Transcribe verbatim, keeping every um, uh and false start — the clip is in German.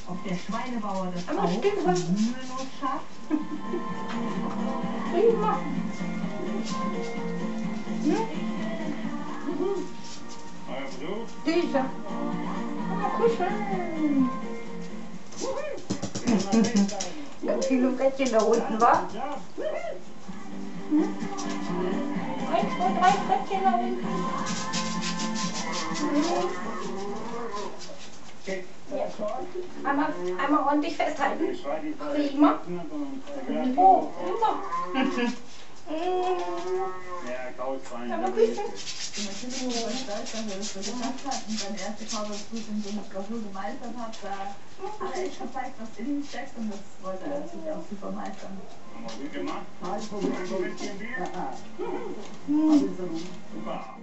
Ob der Schweinebauer das Aber auch stimmt, und was- mühelos schafft? Prima. Hm? Dieser. Aber kuscheln. Ganz viele Bettchen da unten, wa? Hm? Eins, zwei, drei Bettchen da unten. Hm. Ja. Einmal, einmal ordentlich festhalten. Prima. Oh, prima. Ja, Kauzwein. Aber Küchen. Ich bin so stolz, dass er das so geschafft hat und seine erste Kauderprüfung so mit Bravour gemeistert hat. Da hat er echt gezeigt, was in ihm steckt und das wollte er natürlich auch super meistern. Haben wir gut gemacht. Ein Bier. Ja. Super.